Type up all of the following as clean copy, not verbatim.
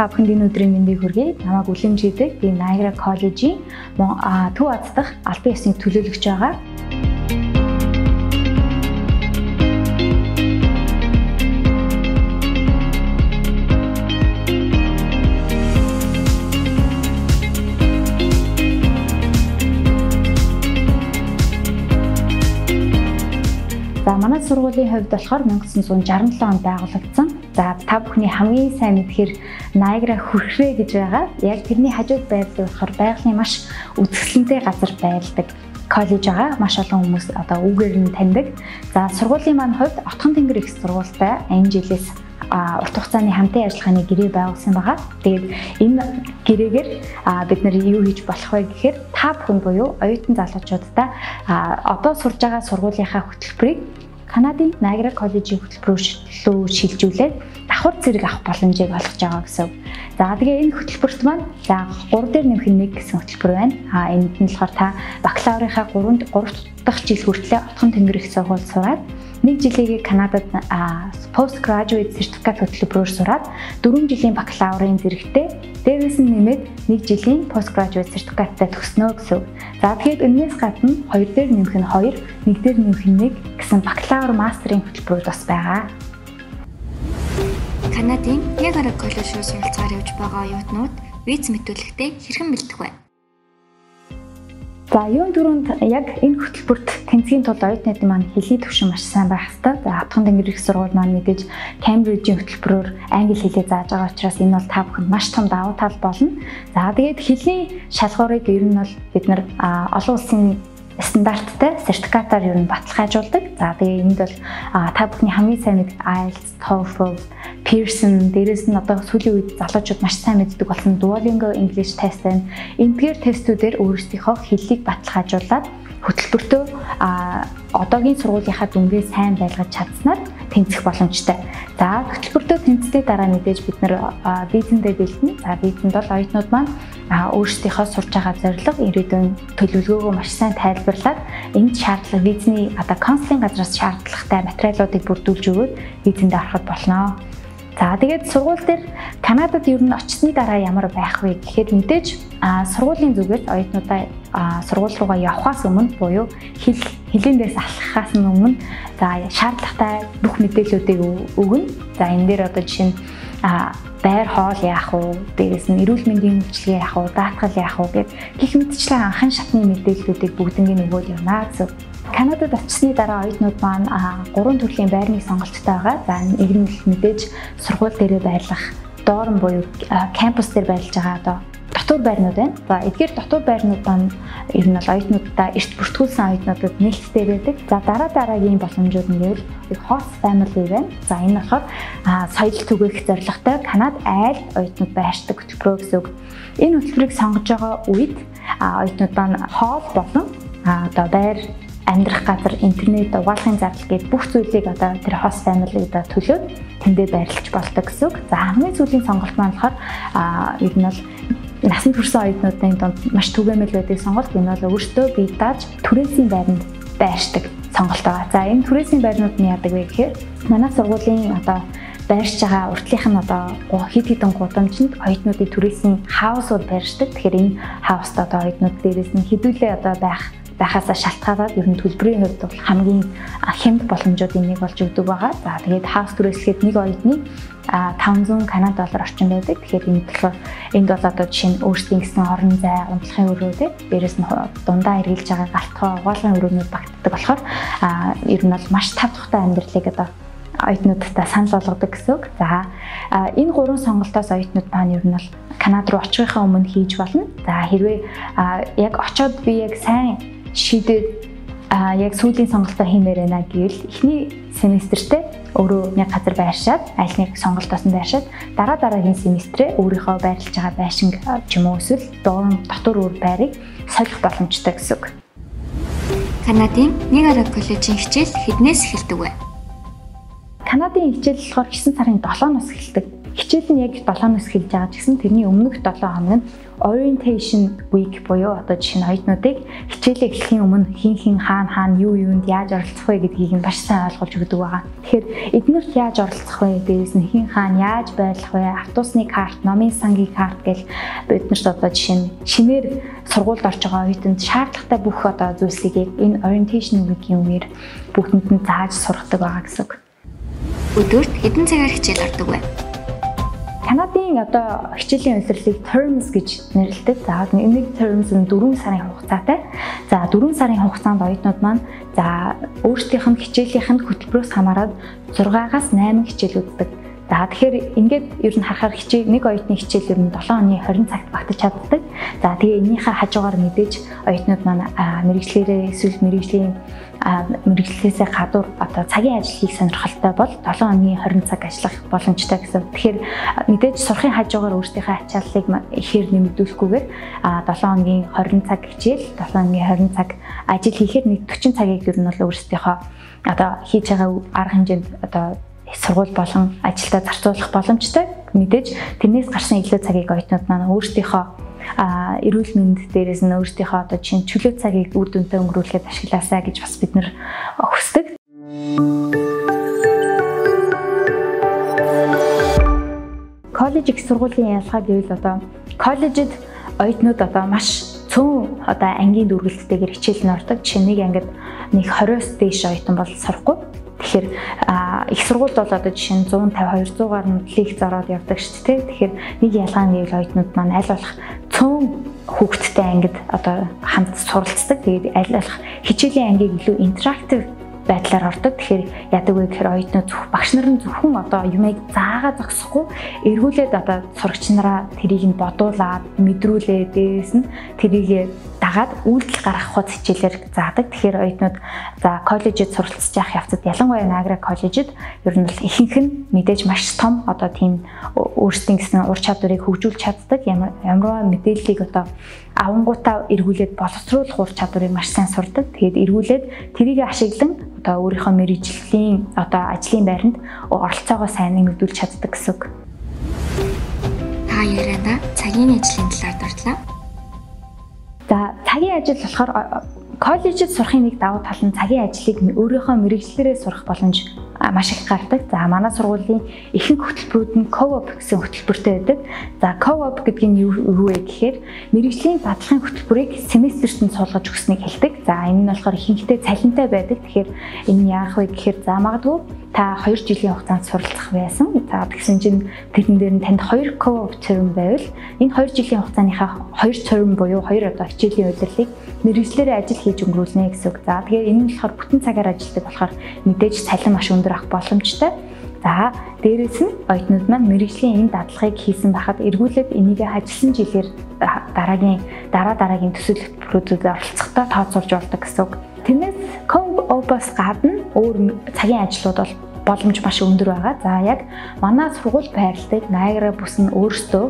Та бүхэнд энэ өдрийн мэндийг хүргэе. Намайг үлэмжийдэг би Niagara College-ийн Төв Аз дахь албан ёсны төлөөлөгч байгаа. За манай сургуулийн хувьд болохоор 1967 онд байгуулагдсан. За та бүхний хамгийн сайн мэдхээр Niagara хүрхрээ гэж байгаа. Яг тэрний хажууд байрлал болохоор байгалийн маш үзэсгэлэнтэй газар байрладаг коллеж байгаа. Маш олон хүмүүс одоо үгээр нь таньдаг. За сургуулийн маань хувьд Отхон тэнгэр их сургуультай энэ жилээс урт хугацааны хамтын ажиллагааны гэрээ байгуулсан байгаа. Тэгээд энэ гэрээгээр бид нар юу хийж болох вэ гэхээр та бүхэн буюу оюутан залуучуудаа одоо сурж байгаа сургуулийнхаа хөтөлбөрийг Канадын Niagara College-ийн хөтөлбөрөөр шилжүүлээд давхар зэрэг авах боломжийг олгож байгаа гэсэн. За тэгээ энэ хөтөлбөрт маань за 3 дээр нэмэх 1 гэсэн хөтөлбөр байна. Энд нь болохоор та бакалаврынхаа 3 дахь жил хүртлээр Отхон тэнгэр их сургуульд сураад 1 жилийн Канадад postgraduate certificate хөтөлбөрөөр сураад 4 жилийн бакалаврын зэрэгтэй дээрээс нь нэмээд 1 жилийн postgraduate certificate-тай төгснө гэсэн. За тэгээд энэс гадна 2 дээр нэмэх нь 2, 1 дээр нэмэх нь 1 гэсэн бакалавр мастрын хөтөлбөрүүд бас байгаа. Канадын Niagara College-ийн суралцаар явж байгаа оюутнууд виз мэдүүлэгтээ хэрхэн бэлдэх вэ? За юун дөрөнд яг энэ хөтөлбөрт тэнцгийн тулд оюутнуудын маань хэлний төвшин маш сайн байх хэрэгтэй. За Отхон тэнгэр их сургууль маань мэдээж Cambridge-ийн хөтөлбөрөөр англи хэлээ зааж байгаа учраас энэ бол та бүхэнд маш том давуу тал болно. За тэгээд хэлний шалгуурыг ер нь бол бид нар олон улсын стандарттай сертификатаар ер нь баталгаажуулдаг. За тэгээ энд бол та бүхний хамгийн сайн мэд IELTS, TOEFL, Pearson дээрээс нь одоо сүүлийн үед залуучууд маш сайн мэддэг болсон Duolingo English test байна. Эндгээр тестүүдээр өөрсдийнхөө хэллийг баталгаажуулаад хөтөлбөртөө одоогийн сургуулийнхаа дүнгээ сайн байлгаж чадсанаар тэнцэх боломжтой. За хөтөлбөртөө тэнцсэний дараа мэдээж бид нэр визэндээ бэлдэнэ. За визэнд бол оюутнууд маань өөрсдийнхөө сурч байгаа зорилго, ирээдүйн төлөвлөгөөгөө маш сайн тайлбарлаад энд шаардлага визний одоо консулын газраас шаардлагатай материалуудыг бүрдүүлж өгөөд визэндээ ороход болно. За тэгээд сургууль дээр Канадад ер нь очсны дараа ямар байх вэ гэхээр мэдээж сургуулийн зүгээс оюутнуудаа сургууль руугаа явахаас өмнө буюу хэлийн дээрс алхахаас өмнө за шаардлагатай бүх мэдээллүүдийг өгнө. За энэ дээр одоо жишээ нь байр хоол яах вэ? Дээрээс нь эрүүл мэндийн үйлчилгээ яах вэ? Даатгал яах вэ гэх мэтчлэн анхан шатны мэдээллүүдийг бүгднийг өгөөд явна гэсэн. Канадад очсны дараа оюутнууд маань 3 төрлийн байрны сонголттой байгаа. За нэг нь мэдээж сургууль дээрээ байрлах, доорн буюу кампус дээр байрлаж байгаа одоо дотор байрнууд байна. За эдгээр дотор байрнууд маань ер нь бол оюутнуудаа эрт бүртгүүлсэн оюутнуудад нээлттэй байдаг. За дараагийн боломжууд нь гэвэл host family байна. За энэ болохоор соёл түгээх зорилготой Канад айлд оюутнууд байршдаг хөтөлбөр гэсэн үг. Энэ хөтөлбөрийг сонгож байгаа үед оюутнууд маань хоол болон одоо байр амьдрах газар, интернет, угаалгын зардал гээд бүх зүйлийг одоо тэр host family-д төлөөд тэндээ байрлаж болдог гэсэн үг. За хамгийн сүүлийн сонголт маань болохоор ер нь бол насанд хүрсэн оюутнуудын донд маш түгээмэл байдаг сонголт. Энэ бол өөртөө бие дааж түрээсийн байранд байршдаг сонголт байгаа. За энэ түрээсийн байрнууд нь яадаг вэ гэхээр манай сургуулийн одоо байршиж байгаа уртлынх нь одоо хэд хэдэн гудамжинд оюутнуудын түрээсийн хаусууд байршдаг. Тэгэхээр энэ хауст одоо оюутнууд дээрээс нь хэдүүлээ одоо байхаасаа шалтгаалаад ер нь төлбөрийн хувьд бол хамгийн хямд боломжуудын нэг болж өгдөг байгаа. За тэгээд хаус түрээслэхэд нэг оюутны $500 Канада орчим байдаг. Тэгэхээр энд бол одоо жишээ нь өөрсдийн гэсэн орон зай, унтлахын өрөө дээрээс нь дундаа эргэлж байгаа галтгой угаалгын өрөөнүүд багтдаг болохоор ер нь бол маш тав тухтай амьдралыг одоо оюутнуудтай санал болгодог гэсэн үг. За энэ 3 сонголтоос оюутнууд маань ер нь бол Канада руу очихынхаа өмнө хийж болно. За хэрвээ яг очоод би яг сайн шийдээд яг сүүлийн сонголтоо хиймээр байна гэвэл эхний семестртээ өөрөө нэг газар байршаад аль нэг сонголтоос нь байршаад дараагийн семестрээ өөрийнхөө байрлаж байгаа байшинг ч юм уу эсвэл дотор өөр байрыг солих боломжтой гэсэн үг. Канадын Niagara College-ийн хичээл хэднээс эхэлдэг вэ? Канадын хичээл болохоор 9 сарын 7-оос эхэлдэг. хичээл нь яг 7-оос эхэлж байгаа ч гэсэн тэрний өмнөх 7 хоног нь orientation week буюу одоо жишээ нь оюутнуудыг хичээлээ эхлэхийн өмнө хин хаана юунд яаж оролцох вэ гэдгийг нь маш сайн ойлгуулж өгдөг байгаа. Тэгэхээр эднэрт яаж оролцох вэ? Дээрээс нь хин хаана яаж байрлах вэ? Автобусны карт, номын сангийн карт гэл биднэрт одоо жишээ нь шинээр сургуульд орж байгаа оюутанд шаардлагатай бүх одоо зүйлсийг энэ orientation week-ийн үеэр бүгдэнд нь зааж сургадаг байгаа гэсэн үг. Өдөрт хэдэн цагаар хичээл ордог вэ? Канадын одоо хичээлийн улирлыг terms гэж нэрлэдэг. За нэг terms нь 4 сарын хугацаатай. За 4 сарын хугацаанд оюутнууд маань за өөрсдийнх нь хичээлийнх нь хөтөлбөрөөс хамаарат 6-аас 8 хичээл үздэг. За тэгэхээр ингээд ер нь харахаар нэг оюутны хичээл ер нь 7 оны 20 цагт багтаж чаддаг. За тэгээ энийхээ хажуугаар мэдээж оюутнууд маань мэрэгчлэрээ эсвэл мэрэгчлээсээ гадуур одоо цагийн ажил хийх сонирхолтой бол 7 оны 20 цаг ажиллах боломжтой гэсэн. Тэгэхээр мэдээж сурахын хажуугаар өөрсдийнхөө ачааллыг ихээр нэмэгдүүлэхгүйгээр 7 хоногийн 20 цаг хичээл, 7 хоногийн 20 цаг ажил хийхээр нэг 40 цагийг ер нь бол өөрсдийнхөө одоо хийж байгаа арга хэмжээнд одоо сургууль болон ажилдаа зарцуулах боломжтой. Мэдээж тэрнээс гарсан илүү цагийг оюутнууд маань өөрсдийнхөө эрүүл мэнд дээрээс нь өөрсдийнхөө одоо чинь чөлөө цагийг үр дүнтэй өнгөрүүлэхэд ашиглаасаа гэж бас бид нэр хүсдэг. Коллеж их сургуулийн ялгаа гэвэл одоо коллежид оюутнууд одоо маш цөөн одоо ангийн дүргэлттэйгээр хичээл нь ордог. Жишээ нэг ангид нэг 20-оос дээш оюутан бол сурахгүй. Тэгэхээр их сургуульд бол одоо жишээ нь 150 200-аар нь лекц ороод явдаг шүү дээ. Тэгэхээр нэг ялгаа нь гэвэл оюутнууд маань аль болох цөөн хүүхэдтэй ангид одоо хамт суралцдаг. Тэгээд аль болох хичээлийн ангийг илүү интерактив байдлаар ордог. Тэгэхээр яадаг вэ гэхээр оюутнууд багш нар нь зөвхөн одоо юмыг заагаа зогсохгүй эргүүлээд одоо сурагч нараа тэрийг нь бодуулаад мэдрүүлээ, дээрээс нь тэрийг дагаад үйлдэл гаргах хуц хичээлээр заадаг. Тэгэхээр оюутнууд за коллежид суралцж явах явцад ялангуяа Niagara коллежид ер нь бол ихэнх нь мэдээж маш том одоо тийм өөрсдийн гэсэн ур чадварыг хөгжүүлж чаддаг. Ямарваа мэдээллийг одоо авангуудаа эргүүлээд боловсруулах ур чадварыг маш сайн сурдаг. Тэгээд эргүүлээд тэрийг ашиглан одоо өөрийнхөө мэргэжлийн одоо ажлын байранд оролцоогоо сайн нэмэгдүүлж чаддаг гэсэн үг. Та ярианда цагийн ажлын талаар дурдлаа. За цагийн ажил болохоор коллежид сурахын нэг давуу тал нь цагийн ажлыг өөрийнхөө мэргэжлэрээ сурах боломж маш их гардаг. За манай сургуулийн ихэнх хөтөлбөрүүд нь co-op гэсэн хөтөлбөртэй байдаг. За co-op гэдэг нь юу вэ гэхээр мэргэжлийн дадлахын хөтөлбөрийг семестрт нь суулгаж өгснийг хэлдэг. За энэ нь болохоор ихэнхдээ цалинтай байдаг. Тэгэхээр энэ нь яах вэ гэхээр за магадгүй та 2 жилийн хугацаанд суралцах байсан. За тэгсэн чинь тэрэн дээр нь танд 2 co-op term байвал энэ 2 жилийн хугацааныхаа 2 term буюу 2 одоо хичээлийн удирлыг мэргэжлэрээ ажил хийж өнгөрүүлнэ гэсэн үг. За тэгээ энэ нь болохоор бүтэн цагаар ажилладаг болохоор мэдээж цалин маш өндөр авах боломжтой. За дээрээс нь оюутнууд маань мэргэжлийн энэ дадлагыг хийсэн байхад эргүүлээд энийг ажилласан жилээр дараагийн төсөл хөтөлбөрүүдэд оролцохдоо тооцоолж болдог гэсэн үг. Тэрнээс co-op-оос гадна өөр цагийн ажлууд бол боломж маш өндөр байгаа. За яг манай сургууль байрладаг Niagara бүс нь өөрсдөө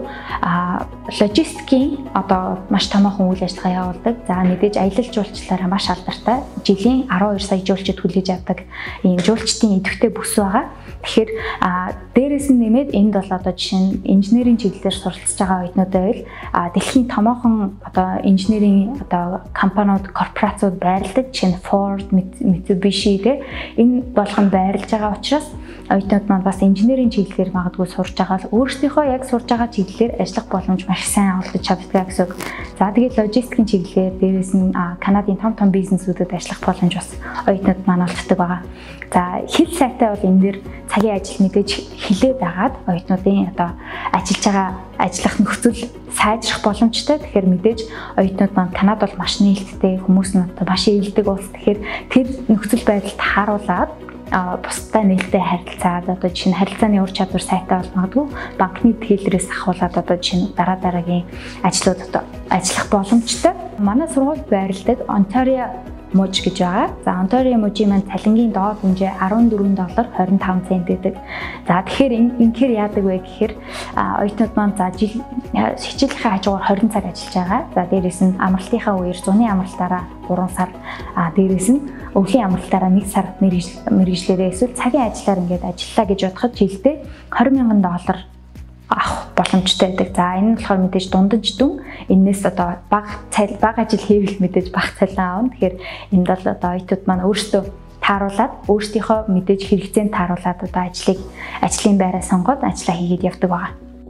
логистикийн одоо маш томоохон үйл ажиллагаа явуулдаг. За мэдээж аялал жуулчлалаараа маш алдартай. Жилийн 12 сая жуулчид хүлээж авдаг ийм жуулчдын идэвхтэй бүс байгаа. Тэгэхээр дээрээс нь нэмээд энд бол одоо жишээ нь инженерийн чиглэлээр суралцж байгаа оюутнууд байвал дэлхийн томоохон одоо инженерийн одоо компаниуд, корпорациуд байрладаг. Жишээ нь Ford, Mitsubishi гэх энэ болгон байрлаж байгаа учраас оюутнууд маань бас инженерийн чиглэлээр магадгүй сурж байгаа л өөрсдийнхөө яг сурж байгаа чиглэлээр ажиллах боломж маш сайн олгож чаддаг гэсэн үг. За тэгээд логистикийн чиглэлээр дээрээс нь Канадын том бизнесүүдэд ажиллах боломж бас оюутнууд маань олддог байгаа. За хэл сайтай бол энэ дэр цагийн ажил мэдээж хилээд байгаад оюутнуудын одоо ажиллаж байгаа ажиллах нөхцөл сайжрах боломжтой. Тэгэхээр мэдээж оюутнууд маань Канад бол маш нээлттэй хүмүүс нь одоо маш ээлдэг улс. Тэгэхээр тэр нөхцөл байдалд харуулад бусдаа нээлттэй харилцаад одоо жишээ нь харилцааны ур чадвар сайтай бол магадгүй банкны тэлрээс ахуулаад одоо жишээ нь дараагийн ажлууд одоо ажиллах боломжтой. Манай сургууль байрладаг Ontario мужи гэж байгаа. За Ontario мужийн маань цалингийн доод хэмжээ $14.25 байдаг. За тэгэхээр инхээр яадаг вэ гэхээр оюутнууд маань за жил хичээлийнхээ хажуугаар 20 цаг ажиллаж байгаа. За дээрээс нь амралтынхаа үеэр зуны амралтаараа 3 сар дээрээс нь өвлийн амралтаараа 1 сар мэргэжлэрээ эсвэл цагийн ажиллаар ингээд ажиллаа гэж бодоход жилдээ $20,000 авах боломжтой байдаг. За энэ нь болохоор мэдээж дундаж дүн энэс одоо бага ажил хийвэл мэдээж бага цалин аавна. Тэгэхээр энд бол одоо оюутнууд маань өөрсдөө тааруулаад өөрсдийнхөө мэдээж хэрэгцээнд тааруулаад одоо ажлын байраа сонгоод ажиллаа хийгээд явдаг байгаа.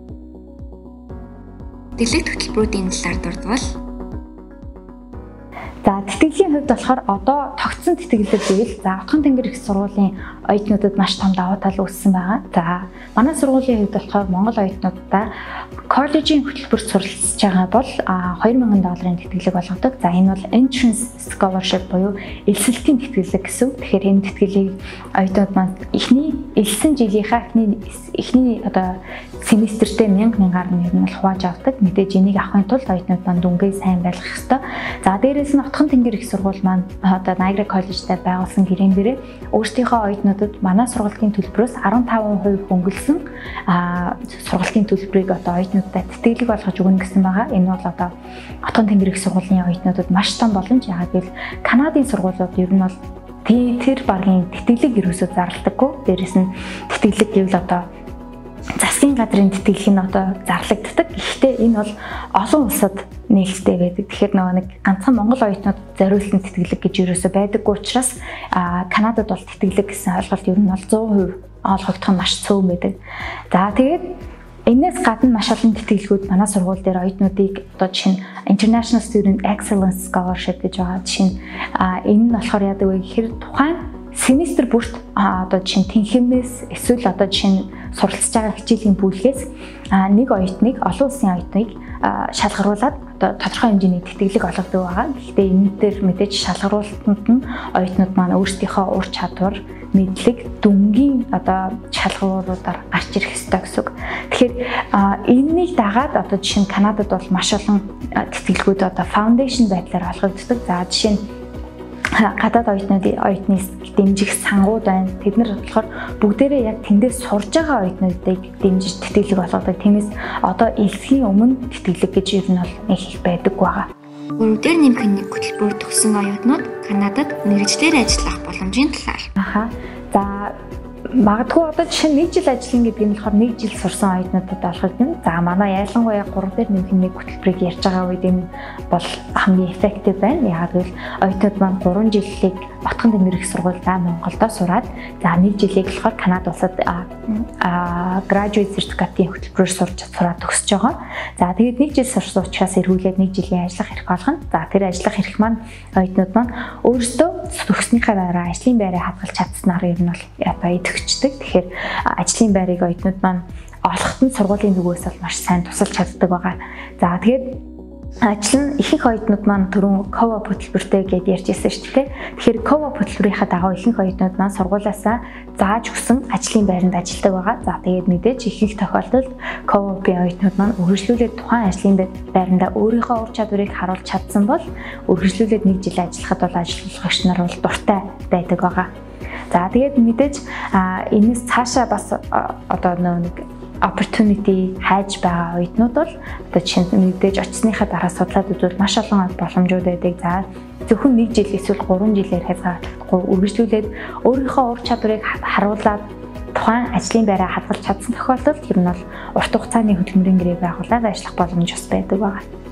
Дэлгэц хөтөлбөрүүдийн талаар дурдвал за тэтгэлийн хувьд болохоор одоо тогтсон тэтгэлэг гэвэл за Утган тэнгэр их сургуулийн оюутнуудад маш том давуу тал үүссэн байгаа. За манай сургуулийн хувьд болохоор Монгол оюутнуудаа коллежийн хөтөлбөрт суралцж байгаа бол $2000 тэтгэлэг болгодог. За энэ бол entrance scholarship буюу элсэлтийн тэтгэлэг гэсэн. Тэгэхээр энэ тэтгэлийг оюутнууд маань эхний элсэн жилийнхаа эхний одоо семестртээ 1000-аар нь бол хувааж авдаг. Мэдээж энийг авахын тулд оюутнууд маань дүнгээ сайн байлгах ёстой. За дээрээс нь Утган тэнгэр их сургууль маань одоо Niagara College-тай байгуулсан гэрээн дээрээ өөрсдийнхөө оюутнуудад манай сургалтын төлбөрөөс 15% хөнгөлсөн сургалтын төлбөрийг одоо оюутнуудад тэтгэлэг болгож өгнө гэсэн байгаа. Энэ бол одоо Утган тэнгэр их сургуулийн оюутнуудад маш том боломж. Яагаад гэвэл Канадын сургуулиуд ер нь бол тэр багийн тэтгэлэг ерөөсөө зарлагдаггүй. Дээрээс нь тэтгэлэг гэвэл одоо засгийн газрын тэтгэлэг нь одоо зарлагддаг. Гэхдээ энэ бол олон улсад нээлттэй байдаг. Тэгэхээр нөгөө нэг ганцхан Монгол оюутнууд зориулсан тэтгэлэг гэж ерөөсөө байдаггүй учраас Канадад бол тэтгэлэг гэсэн ойлголт ер нь бол 100% олгогдох нь маш цөөн байдаг. За тэгээд энэс гадна маш олон тэтгэлгүүд манай сургууль дээр оюутнуудыг одоо жишээ нь International Student Excellence Scholarship гэж байгаа. Жишээ нь энэ нь болохоор яадаг вэ гэхээр тухайн семестр бүрт одоо жишээ нь тэнхимээс эсвэл одоо жишээ нь суралцж байгаа хичээлийн бүлгээс нэг оюутныг олон улсын оюутныг шалгаруулад одоо тодорхой хэмжээний тэтгэлэг олгодог байгаа. Гэхдээ энэ дээр мэдээж шалгаруулалтанд нь оюутнууд маань өөрсдийнхөө ур чадвар, мэдлэг, дүнгийн одоо шалгуулуудаар гарч ирэх ёстой гэсэн үг. Тэгэхээр энэнийг дагаад одоо жишээ нь Канадад бол маш олон тэтгэлгүүд одоо foundation байдлаар олгогддог. За жишээ нь гадаад оюутны дэмжих сангууд байна. Тэд нар болохоор бүгдээрээ яг тэндээс сурж байгаа оюутнуудыг дэмжиж тэтгэлэг болгодог. Тиймээс одоо элсхийн өмнө тэтгэлэг гэж ер нь бол нэг их байдаг байгаа. Өрөвдөр нэмэх хөтөлбөр төгссөн оюутнууд Канадад мэргэжлэр ажиллах боломжийн талаар. За магадгүй одоо жишээ нь 1 жил ажиллана гэдэг нь болохоор 1 жил сурсан оюутнуудад олгогдно. За манай ялангуяа 3 дээр нэмэх хөтөлбөрийг ярьж байгаа үед энэ бол хамгийн effective байна. Яагаад гэвэл оюутнууд маань 3 жилийг Утган тэнгэр их сургуультай Монголдо сураад за 1 жилийг болохоор Канада улсад graduate certificate-ийн хөтөлбөрөөр сураад төгсөж байгаа. За тэгээд 1 жил сурсан учраас эргүүлээд 1 жилийн ажиллах эрх олгоно. За тэр ажиллах эрх маань оюутнууд маань өөрсдөө төгснөхийн дараа ажлын байраа хадгалж чадсанаар ер нь бол одоо идэвхждэг. Тэгэхээр ажлын байрыг оюутнууд маань олоход нь сургуулийн зүгээс бол маш сайн тусалж чаддаг байгаа. За тэгээд ажил нь ихэнх оюутнууд маань түрүүн co-op хөтөлбөртэй гэдээ ярьж ирсэн шүү дээ. Тэгэхээр co-op хөтөлбөрийнхаа дагуу ихэнх оюутнууд маань сургуулиасаа зааж өгсөн ажлын байранд ажилладаг байгаа. За тэгээд мэдээж ихэнх тохиолдолд co-op-ийн оюутнууд маань үргэлжлүүлээд тухайн ажлын байранда өөрийнхөө ур чадварыг харуулж чадсан бол үргэлжлүүлээд 1 жил ажиллахад бол ажиллагч нар бол дуртай байдаг байгаа. За тэгээд мэдээж энэс цаашаа бас одоо нэг opportunity хайж байгаа оюутнууд бол одоо чинь мэдээж очсныхаа дараа судлаад үзвэл маш олон боломжууд байдаг. За зөвхөн 1 жил эсвэл 3 жилээр хязгаарлагдахгүй үргэлжлүүлээд өөрийнхөө ур чадварыг харуулад тухайн ажлын байраа хадгалж чадсан тохиолдолд ер нь бол урт хугацааны хөдөлмөрийн гэрээ байгуулад ажиллах боломж бас байдаг байна.